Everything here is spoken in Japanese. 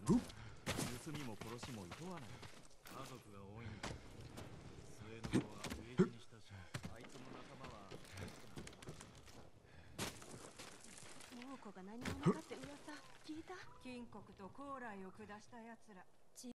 盗みも殺しも厭わない。家族が多いんだ。末の子は飢え死にしたし、あいつの仲間は猛虎が何者かって噂聞いた？ 金国と高麗を下した奴ら。